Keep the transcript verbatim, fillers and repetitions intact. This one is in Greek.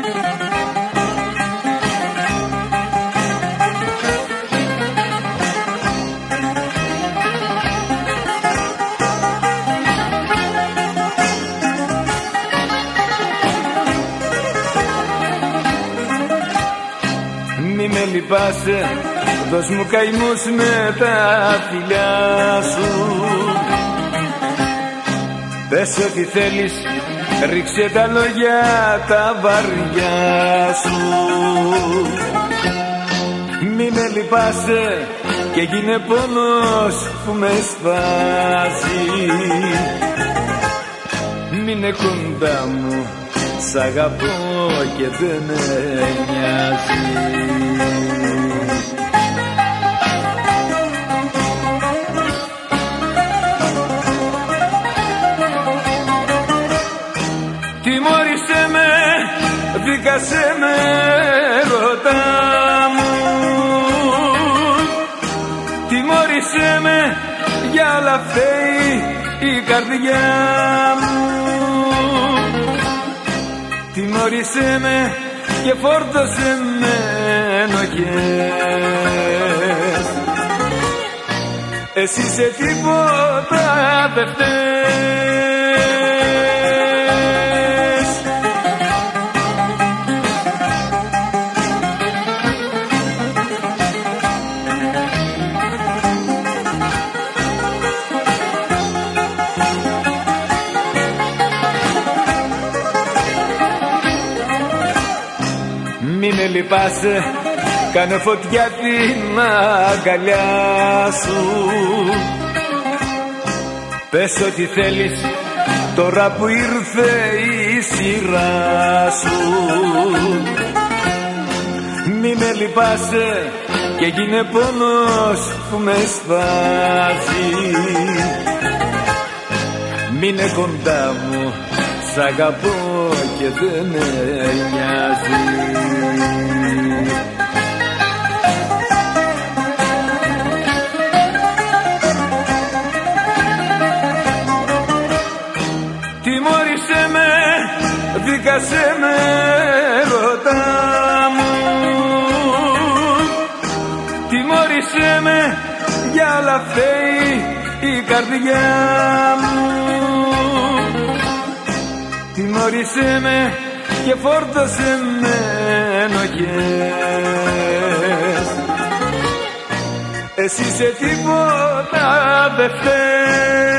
Μη με λυπάσαι, δώσ' μου καημούς με τα φιλιά σου. Πες ό,τι θέλεις, ρίξε τα λόγια τα βαριά σου. Μη με λυπάσαι και γίνε πόνος που με σπάζει. Μείνε κοντά μου, σ' αγαπώ και δεν με νοιάζει. Τιμώρησέ με, δίκασέ με, ρωτά μου. Τιμώρησέ με, για όλα φταίει η καρδιά μου. Τιμώρησέ με και φόρτωσέ με ενοχές. Εσύ σε τίποτα δεν φταίς. Μη με λυπάσαι, κάνω φωτιά την αγκαλιά σου. Πες ό,τι θέλεις, τώρα που ήρθε η σειρά σου. Μη με λυπάσαι και γίνε πόνος που με σπάζει. Μείνε κοντά μου, σ' αγαπώ και δεν με νοιάζει. Τιμώρησέ με, δίκασέ με, ρωτά μου. Τιμώρησέ με, για όλα φταίει η καρδιά μου. Τιμώρησέ με και φόρτωσέ με ενοχές. Εσύ σε τίποτα δεν φταίς.